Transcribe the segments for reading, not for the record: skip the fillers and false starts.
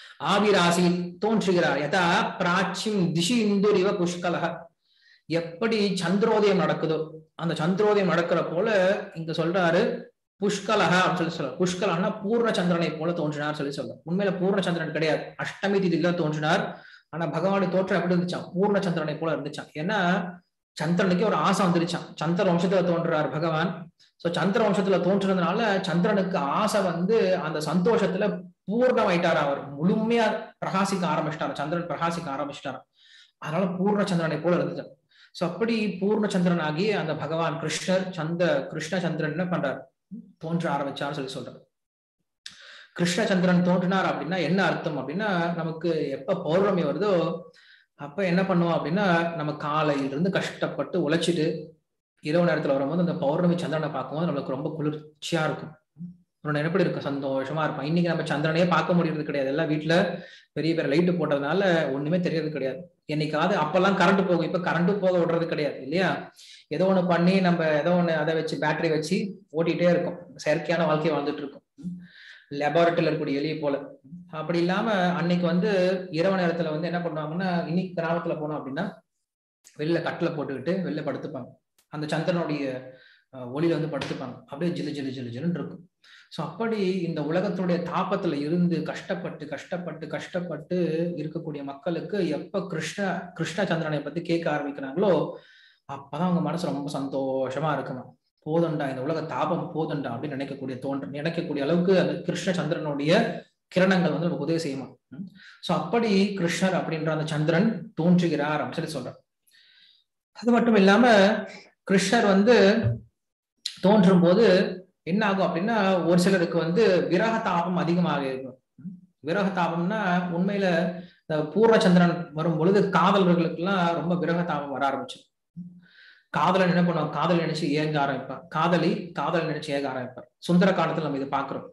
ஆவிராசி தோன்றுகிறார். யதா பிராச்சிம் திசி இந்துரிவ புஷ்கலக. எப்படி சந்திரோதயம் நடக்குதோ அந்த சந்திரோதயம் நடக்கிற போல இங்க சொல்றாரு புஷ்கலக அப்படின்னு சொல்றாரு. புஷ்கலன்னா பூர்ண சந்திரனை போல தோன்றினார் சொல்றாரு. உண்மையில பூர்ண சந்திரன் கிடையாது, அஷ்டமி திதியில தோன்றினார். ஆனா பகவானுடைய தோற்றம் எப்படி இருந்துச்சான்? பூர்ண சந்திரனை போல இருந்துச்சான். ஏன்னா சந்திரனுக்கு ஒரு ஆசை வந்துருச்சான். சந்திர வம்சத்துல தோன்றார் பகவான். சோ சந்திர வம்சத்துல தோன்றதுனால சந்திரனுக்கு ஆசை வந்து அந்த சந்தோஷத்துல பூர்ணமாயிட்டார். அவர் முழுமையா பிரகாசிக்க ஆரம்பிச்சிட்டார். சந்திரன் பிரகாசிக்க ஆரம்பிச்சிட்டார். அதனால பூர்ண சந்திரனை போல இருந்துச்சு. சோ அப்படி பூர்ண சந்திரன் ஆகி அந்த பகவான் கிருஷ்ணர் கிருஷ்ண சந்திரன் என்ன பண்றார்? தோன்ற ஆரம்பிச்சார் சொல்றார். கிருஷ்ணச்சந்திரன் தோன்றினார் அப்படின்னா என்ன அர்த்தம் அப்படின்னா, நமக்கு எப்ப பௌர்ணமி வருதோ அப்ப என்ன பண்ணுவோம் அப்படின்னா, நம்ம காலையிலிருந்து கஷ்டப்பட்டு உழைச்சிட்டு இரவு நேரத்துல வரும்போது அந்த பௌர்ணமி சந்திரனை பார்க்கும்போது நம்மளுக்கு ரொம்ப குளிர்ச்சியா இருக்கும். எப்படி இருக்கும்? சந்தோஷமா இருக்கும். இன்னைக்கு நம்ம சந்திரனையே பார்க்க முடியறது கிடையாது. எல்லாம் வீட்டுல பெரிய பெரிய லைட்டு போட்டதுனால ஒண்ணுமே தெரியறது கிடையாது. என்னைக்காவது அப்பெல்லாம் கரண்ட் போகும், இப்ப கரண்ட் போக விடுறது கிடையாது இல்லையா? ஏதோ ஒண்ணு பண்ணி நம்ம ஏதோ ஒண்ணு அதை வச்சு பேட்டரி வச்சு ஓட்டிகிட்டே இருக்கும். செயற்கையான வாழ்க்கையை வாழ்ந்துட்டு இருக்கும், லெபார்டரியில இருக்கக்கூடிய எலியை போல. அப்படி இல்லாம அன்னைக்கு வந்து இரவு நேரத்துல வந்து என்ன பண்ணுவாங்கன்னா, இன்னைக்கு கிராமத்துல போனோம் அப்படின்னா வெளில கட்டில போட்டுக்கிட்டு வெளில படுத்துப்பாங்க. அந்த சந்திரனுடைய ஒளியில வந்து படுத்துப்பாங்க. அப்படியே ஜிலு ஜிலு ஜிலு ஜிலுன்னு இருக்கும். ஸோ அப்படி இந்த உலகத்துடைய தாபத்துல இருந்து கஷ்டப்பட்டு கஷ்டப்பட்டு கஷ்டப்பட்டு இருக்கக்கூடிய மக்களுக்கு எப்ப கிருஷ்ண சந்திரனை பத்தி கேட்க ஆரம்பிக்கிறாங்களோ அப்பதான் அவங்க மனசு ரொம்ப சந்தோஷமா இருக்குமா. போதண்டா, இந்த உலக தாபம் போதண்டா அப்படின்னு நினைக்கக்கூடிய அளவுக்கு அந்த கிருஷ்ண சந்திரனுடைய கிரணங்கள் வந்து நமக்கு உதவி செய்யுமா. சோ அப்படி கிருஷ்ணர் அப்படின்ற அந்த சந்திரன் தோன்றுகிறார் அப்படின்னு சொல்லி சொல்றார். அது மட்டும் இல்லாம கிருஷ்ணர் வந்து தோன்றும் போது என்ன ஆகும் அப்படின்னா, ஒரு சிலருக்கு வந்து விரக தாபம் அதிகமாக இருக்கும். விரக தாபம்னா உண்மையில பூர்ண சந்திரன் வரும் பொழுது காதலர்களுக்கு எல்லாம் ரொம்ப விரக தாபம் வர ஆரம்பிச்சு. காதலன் என்ன பண்ணுவாங்க? காதல் நினைச்சு ஏங்க ஆரம்பிப்பார். காதல் நினைச்சு ஏக ஆரம்பிப்பார். சுந்தர காண்டத்துல நம்ம இதை பாக்குறோம்.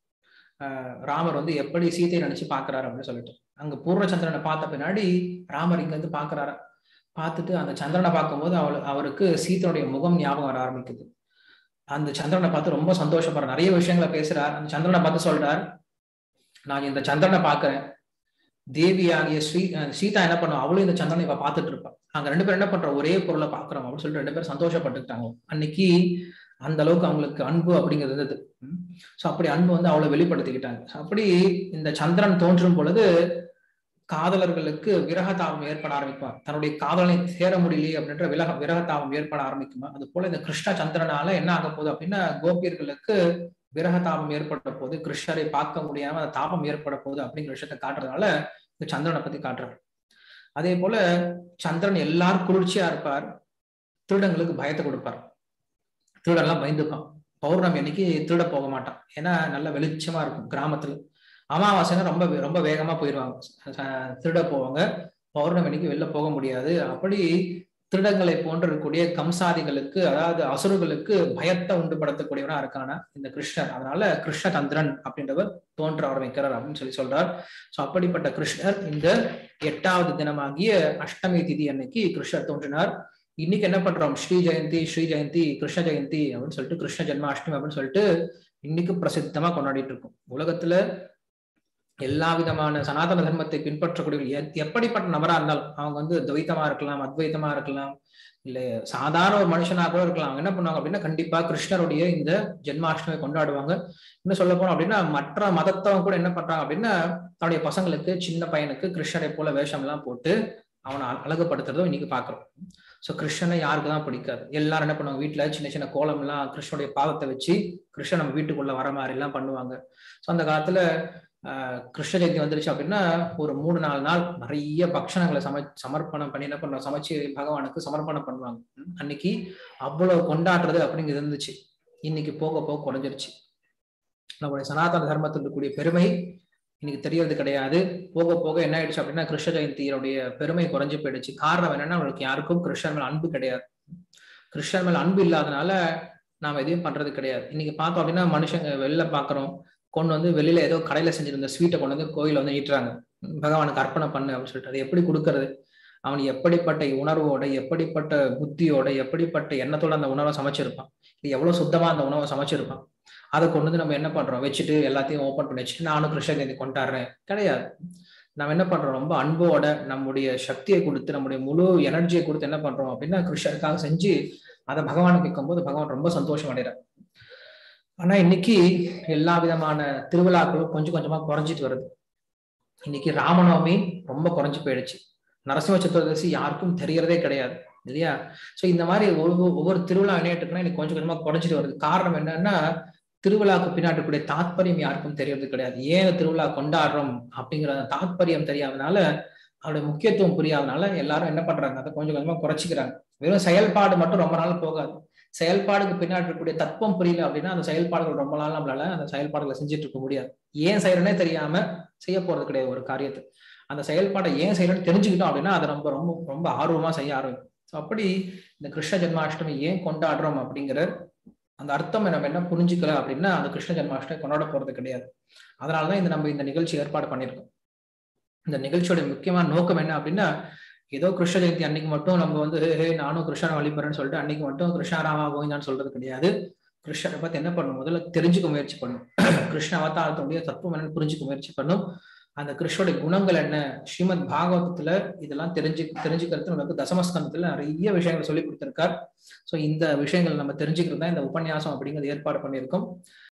ராமர் வந்து எப்படி சீதையை நினைச்சு பாக்குறாரு அப்படின்னு சொல்லிட்டு, அங்க பூர்ணச்சந்திரனை பார்த்த பின்னாடி ராமர் இங்க வந்து பாக்குறாரு. பார்த்துட்டு அந்த சந்திரனை பார்க்கும்போது அவருக்கு சீதையுடைய முகம் ஞாபகம் வர ஆரம்பிக்குது. அந்த சந்திரனை பார்த்து ரொம்ப சந்தோஷப்படுற, நிறைய விஷயங்களை பேசுறார். அந்த சந்திரனை பார்த்து சொல்றார், நான் இந்த சந்திரனை பாக்குறேன். தேவி ஆகிய சீதா என்ன பண்ணுவோம், அவளும் இந்த சந்திரனை இப்ப பார்த்துட்டு இருப்பான். நாங்க ரெண்டு பேரும் என்ன பண்றோம், ஒரே பொருளை பாக்குறோம் அப்படின்னு சொல்லிட்டு ரெண்டு பேரும் சந்தோஷப்பட்டுக்கிட்டாங்க. அன்னைக்கு அந்த அளவுக்கு அவங்களுக்கு அன்பு அப்படிங்கிறது இருந்தது. சோ அப்படி அன்பு வந்து அவளை வெளிப்படுத்திக்கிட்டாங்க. அப்படி இந்த சந்திரன் தோன்றும் பொழுது காதலர்களுக்கு விரகதாபம் ஏற்பட ஆரம்பிப்பார். தன்னுடைய காதலனை சேர முடியலையே அப்படின்ற விரகதாபம் ஏற்பட ஆரம்பிக்குமா. அது போல இந்த கிருஷ்ண சந்திரனால என்ன ஆக போகுது அப்படின்னா, கோபியர்களுக்கு விரகதாபம் ஏற்பட்ட போது, கிருஷ்ணரை பார்க்க முடியாம அந்த தாபம் ஏற்பட போகுது அப்படிங்கிற விஷயத்தை காட்டுறதுனால இந்த சந்திரனை பத்தி காட்டுறாரு. அதே போல சந்திரன் எல்லாரும் குளிர்ச்சியா இருப்பார், திருடங்களுக்கு பயத்தை கொடுப்பார். திருடெல்லாம் பயந்துப்பான். பௌர்ணமி அன்னைக்கு திருட போக மாட்டான், ஏன்னா நல்ல வெளிச்சமா இருக்கும். கிராமத்துல அமாவாசைன்னா ரொம்ப ரொம்ப வேகமா போயிடுவாங்க, திருட போவாங்க. பௌர்ணமி அன்னைக்கு வெளில போக முடியாது. அப்படி திருடங்களை போன்று இருக்கக்கூடிய கம்சாதிகளுக்கு, அதாவது அசுரர்களுக்கு பயத்தை உண்டுபடுத்தக்கூடியவனா இருக்கான இந்த கிருஷ்ணர். அதனால கிருஷ்ண சந்திரன் அப்படின்றவர் தோன்ற ஆரம்பிக்கிறார் அப்படின்னு சொல்றார். சோ அப்படிப்பட்ட கிருஷ்ணர் இந்த 8வது தினமாகிய அஷ்டமி திதி அன்னைக்கு கிருஷ்ணர் தோன்றினார். இன்னைக்கு என்ன பண்றோம், ஸ்ரீ ஜெயந்தி கிருஷ்ண ஜெயந்தி அப்படின்னு சொல்லிட்டு, கிருஷ்ண ஜென்மாஷ்டமி அப்படின்னு சொல்லிட்டு இன்னைக்கு பிரசித்தமா கொண்டாடிட்டு இருக்கோம். உலகத்துல எல்லா விதமான சனாதன தர்மத்தை பின்பற்றக்கூடிய எப்படிப்பட்ட நபரா இருந்தாலும், அவங்க வந்து துவைத்தமா இருக்கலாம், அத்வைத்தமா இருக்கலாம், இல்ல சாதாரண ஒரு மனுஷனா கூட இருக்கலாம். அவங்க என்ன பண்ணுவாங்க அப்படின்னா, கண்டிப்பா கிருஷ்ணருடைய இந்த ஜென்மாஷ்டமி கொண்டாடுவாங்க. இன்னும் சொல்ல போனோம் அப்படின்னா, மற்ற மதத்தவங்க கூட என்ன பண்றாங்க அப்படின்னா, தன்னுடைய பசங்களுக்கு, சின்ன பையனுக்கு கிருஷ்ணரை போல வேஷம் எல்லாம் போட்டு அவனை அழகுபடுத்துறதும் இன்னைக்கு பாக்குறோம். சோ கிருஷ்ணனை யாருக்குதான் பிடிக்காது. எல்லாரும் என்ன பண்ணுவாங்க, வீட்டுல சின்ன சின்ன கோலம் எல்லாம் கிருஷ்ணனுடைய பாதத்தை வச்சு கிருஷ்ணன் நம்ம வீட்டுக்குள்ள வர மாதிரி எல்லாம் பண்ணுவாங்க. சோ அந்த காலத்துல கிருஷ்ண ஜெயந்தி வந்துருச்சு அப்படின்னா ஒரு 3-4 நாள் நிறைய பக்ஷணங்களை சமர்ப்பணம் பண்ணி என்ன பண்ணுவாங்க, சமைச்சு பகவானுக்கு சமர்ப்பணம் பண்ணுவாங்க. அன்னைக்கு அவ்வளவு கொண்டாடுறது அப்படிங்கிறது இருந்துச்சு. இன்னைக்கு போக போக குறைஞ்சிருச்சு. நம்மளுடைய சனாதன தர்மத்தில் இருக்கக்கூடிய பெருமை இன்னைக்கு தெரியறது கிடையாது. போக போக என்ன ஆயிடுச்சு அப்படின்னா, கிருஷ்ண ஜெயந்தியோடைய பெருமை குறைஞ்சு போயிடுச்சு. காரணம் என்னன்னா, அவங்களுக்கு யாருக்கும் கிருஷ்ணன் மேல அன்பு கிடையாது. கிருஷ்ணன் மேல அன்பு இல்லாதனால நாம எதையும் பண்றது கிடையாது. இன்னைக்கு பார்த்தோம் அப்படின்னா, மனுஷங்க வெளில பாக்குறோம், கொண்டு வந்து வெளியில ஏதோ கடையில செஞ்சிருந்த ஸ்வீட்டை கொண்டு வந்து கோயில வந்து ஈட்டுறாங்க, பகவானுக்கு அர்ப்பணை பண்ணு அப்படின்னு சொல்லிட்டு. அது எப்படி கொடுக்கறது? அவன் எப்படிப்பட்ட உணர்வோட, எப்படிப்பட்ட புத்தியோட, எப்படிப்பட்ட எண்ணத்தோட அந்த உணவை சமைச்சிருப்பான், இது எவ்வளவு சுத்தமா அந்த உணவை சமைச்சிருப்பான். அதை கொண்டு வந்து நம்ம என்ன பண்றோம், வச்சுட்டு எல்லாத்தையும் ஓப்பன் பண்ணி வச்சுட்டு நானும் கிருஷ்ண ஜெயந்தி கொண்டாடுறேன் கிடையாது. நம்ம என்ன பண்றோம், ரொம்ப அன்போட நம்முடைய சக்தியை கொடுத்து நம்முடைய முழு எனர்ஜியை கொடுத்து என்ன பண்றோம் அப்படின்னா கிருஷ்ணருக்காக செஞ்சு அதை பகவானுக்கு வைக்கும்போது பகவான் ரொம்ப சந்தோஷம் அடைகிறார். ஆனா இன்னைக்கு எல்லா விதமான திருவிழாக்களும் கொஞ்சம் கொஞ்சமா குறைஞ்சிட்டு வருது. இன்னைக்கு ராமநவமி ரொம்ப குறைஞ்சு போயிடுச்சு. நரசிம்ம சதுர்தசி யாருக்கும் தெரியறதே கிடையாது இல்லையா? சோ இந்த மாதிரி ஒவ்வொரு திருவிழா இணையட்டுக்குன்னா இன்னைக்கு கொஞ்சம் கொஞ்சமா குறைஞ்சிட்டு வருது. காரணம் என்னன்னா திருவிழாவுக்கு பின்னாடி கூடிய தாத்பரியம் யாருக்கும் தெரியறது கிடையாது. ஏன் திருவிழா கொண்டாடுறோம் அப்படிங்கிற தாத்பரியம் தெரியாதனால, அதோட முக்கியத்துவம் புரியாதனால எல்லாரும் என்ன பண்றாங்க, அதை கொஞ்சம் கொஞ்சமா குறைச்சிக்கிறாங்க. வெறும் செயல்பாடு மட்டும் ரொம்ப நாள் போகாது. செயல்பாடுக்கு பின்னாடி இருக்கக்கூடிய தத்துவம் புரியல அப்படின்னா அந்த செயல்பாடுகள் ரொம்ப நாள் நம்மளால அந்த செயல்பாடுகளை செஞ்சுட்டு இருக்க முடியாது. ஏன் செய்யறனே தெரியாம செய்ய போறது கிடையாது ஒரு காரியத்தை. அந்த செயல்பாடை ஏன் செய்யறோம்னு தெரிஞ்சுக்கிட்டோம் அப்படின்னா அதை ரொம்ப ரொம்ப ரொம்ப ஆர்வமா செய்ய ஆரம்பிக்கும். ஸோ அப்படி இந்த கிருஷ்ண ஜென்மாஷ்டமி ஏன் கொண்டாடுறோம் அப்படிங்கிற அந்த அர்த்தம் நம்ம என்ன புரிஞ்சுக்கல அப்படின்னா அந்த கிருஷ்ண ஜென்மாஷ்டமி கொண்டாட போறது கிடையாது. அதனாலதான் நம்ம இந்த நிகழ்ச்சி ஏற்பாடு பண்ணியிருக்கோம். இந்த நிகழ்ச்சியோட முக்கியமான நோக்கம் என்ன அப்படின்னா, ஏதோ கிருஷ்ண ஜெயந்தி அன்னைக்கு மட்டும் நம்ம வந்து நானும் கிருஷ்ணனை வழிபடுறேன்னு சொல்லிட்டு அன்னைக்கு மட்டும் கிருஷ்ணராமா கோவிந்தான்னு சொல்றது கிடையாது. கிருஷ்ணரை பத்தி என்ன பண்ணும், முதல்ல தெரிஞ்சுக்க முயற்சி பண்ணும். கிருஷ்ண அவதாரத்துடைய தத்துவம் என்னன்னு புரிஞ்சுக்க முயற்சி பண்ணும். அந்த கிருஷ்ணோடைய குணங்கள் என்ன, ஸ்ரீமத் பாகவதத்துல இதெல்லாம் தெரிஞ்சுக்கிறது நமக்கு தசமஸ்கந்தத்துல நிறைய விஷயங்களை சொல்லி கொடுத்திருக்கார். சோ இந்த விஷயங்கள் நம்ம தெரிஞ்சுக்கிறது தான் இந்த உபன்யாசம் அப்படிங்கிறது ஏற்பாடு பண்ணியிருக்கோம்.